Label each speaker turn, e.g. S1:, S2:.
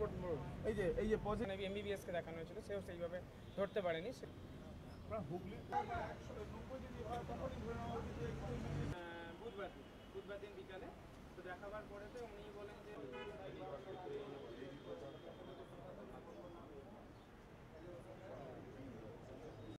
S1: এই যে positive
S2: MBBS কে দেখানো হয়েছিল, সেও সেইভাবে ধরতে পারেনি।
S1: হুগলি 190 যদি হয় তখনই ধরে নেওয়া উচিত।